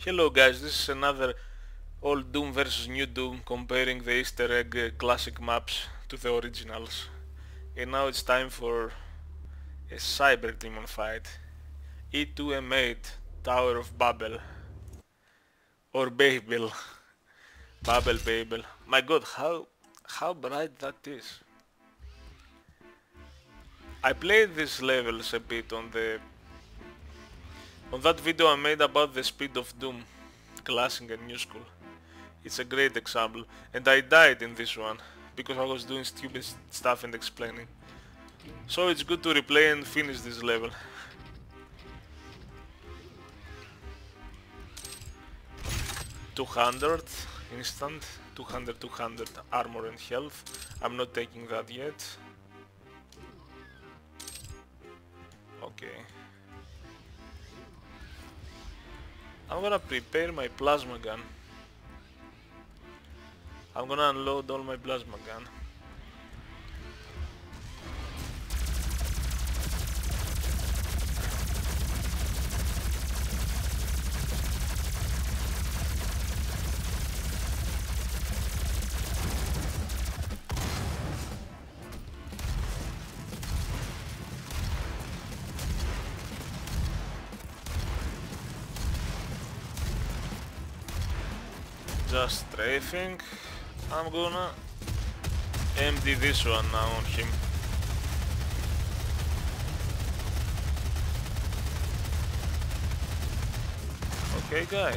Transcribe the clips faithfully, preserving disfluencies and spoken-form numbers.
Hello guys, this is another old Doom versus new Doom comparing the Easter egg uh, classic maps to the originals. And now it's time for a Cyber Demon fight. E two M eight, Tower of Babel. Or Babel. Babel Babel. My god, how how bright that is. I played these levels a bit on the on that video I made about the speed of Doom, classic and new school. It's a great example, and I died in this one because I was doing stupid stuff and explaining. So it's good to replay and finish this level. two hundred instant, two hundred, two hundred armor and health. I'm not taking that yet. Okay. I'm gonna prepare my plasma gun. I'm gonna unload all my plasma gun. Just strafing. I'm gonna empty this one now on him. Okay, guy.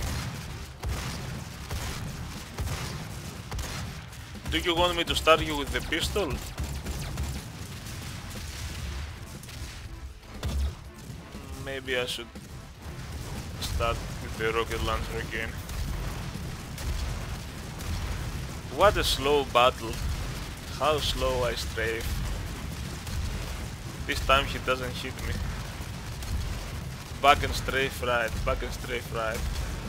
Do you want me to start you with the pistol? Maybe I should start with the rocket launcher again. What a slow battle. How slow I strafe. This time he doesn't hit me. Back and strafe right, back and strafe right.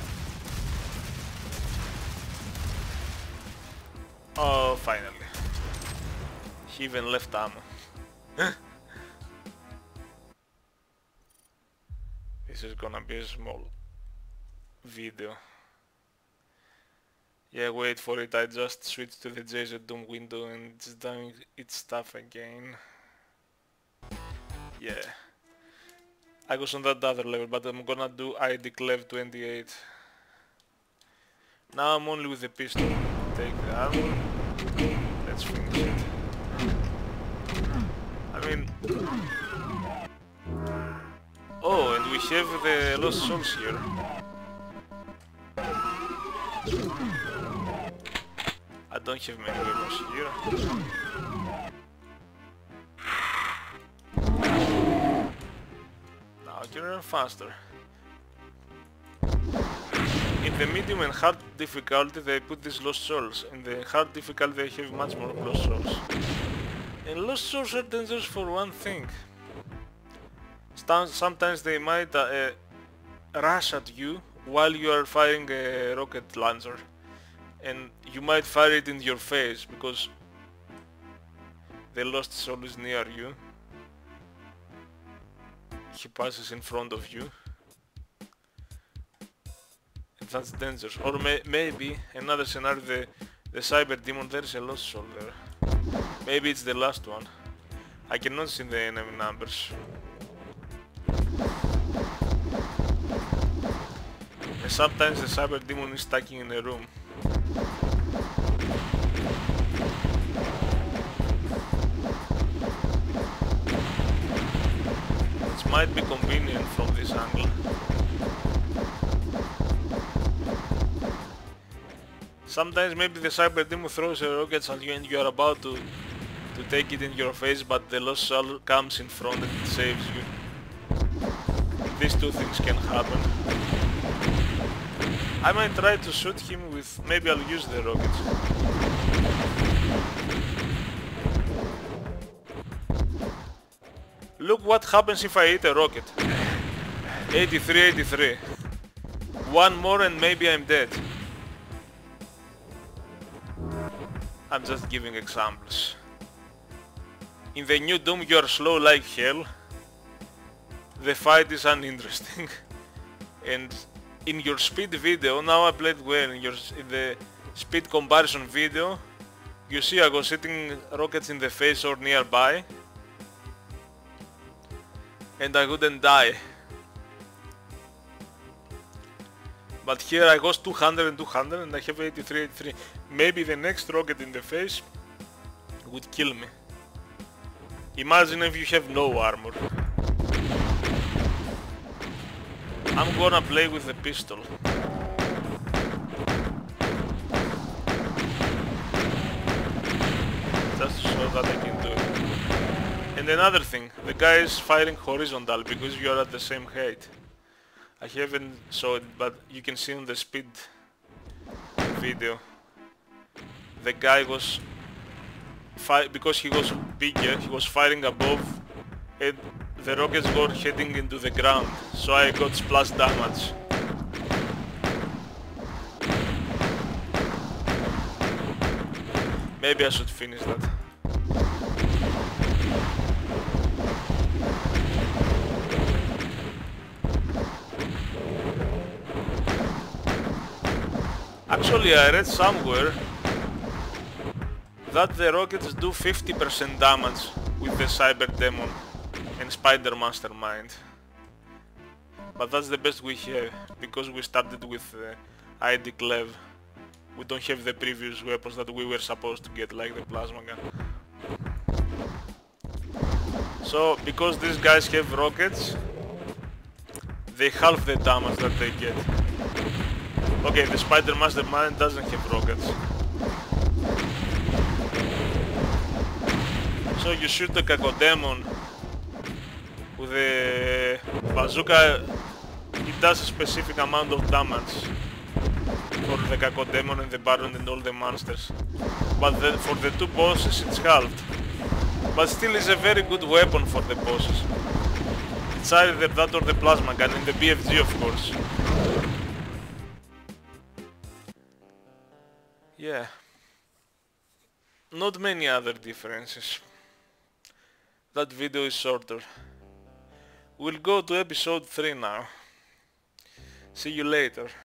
Oh, finally. He even left ammo. This is gonna be a small video. Yeah, wait for it, I just switched to the J Z Doom window and it's doing its stuff again. Yeah. I was on that other level, but I'm gonna do I D Clev twenty-eight. Now I'm only with the pistol. Take the armor. Let's finish it. I mean... Oh, and we have the Lost Souls here. I don't have many weapons here. Now I can run faster. In the medium and hard difficulty they put these Lost Souls. In the hard difficulty they have much more Lost Souls. And Lost Souls are dangerous for one thing. Sometimes they might uh, uh, rush at you while you are firing a rocket launcher. And you might fire it in your face because the Lost Soul is near you. He passes in front of you. And that's dangerous. Or may maybe another scenario, the, the Cyber Demon, there is a Lost Soul there. Maybe it's the last one. I cannot see the enemy numbers. And sometimes the Cyber Demon is stuck in a room. It might be convenient from this angle. Sometimes maybe the Cyber Demon throws a rocket at you and you are about to to take it in your face, but the Lost Soul comes in front and it saves you. These two things can happen. I might try to shoot him with... maybe I'll use the rockets. Look what happens if I hit a rocket. eighty-three, eighty-three. One more and maybe I'm dead. I'm just giving examples. In the new Doom you are slow like hell. The fight is uninteresting. And in your speed video, now I played well, in, your, in the speed comparison video, you see I was hitting rockets in the face or nearby, and I wouldn't die. But here I was two hundred and two hundred and I have eighty-three, eighty-three. Maybe the next rocket in the face would kill me. Imagine if you have no armor. I'm gonna play with the pistol. Just to show that I can do it. And another thing, the guy is firing horizontal because you are at the same height. I haven't showed it, but you can see in the speed video. The guy was, fi because he was bigger, he was firing above and the rockets were heading into the ground, so I got splash damage. Maybe I should finish that. Actually, I read somewhere that the rockets do fifty percent damage with the Cyber Demon and Spider Mastermind. But that's the best we have, because we started with uh, I D Clev. We don't have the previous weapons that we were supposed to get, like the plasma gun. So, because these guys have rockets, they halve the damage that they get. Okay, the Spider Mastermind doesn't have rockets. So you shoot the Cacodemon with the bazooka, it does a specific amount of damage for the Cacodemon and the Baron and all the monsters. But the, for the two bosses it's halved. But still is a very good weapon for the bosses. It's either that or the plasma gun, and the B F G of course. Yeah. Not many other differences. That video is shorter. We'll go to episode three now. See you later.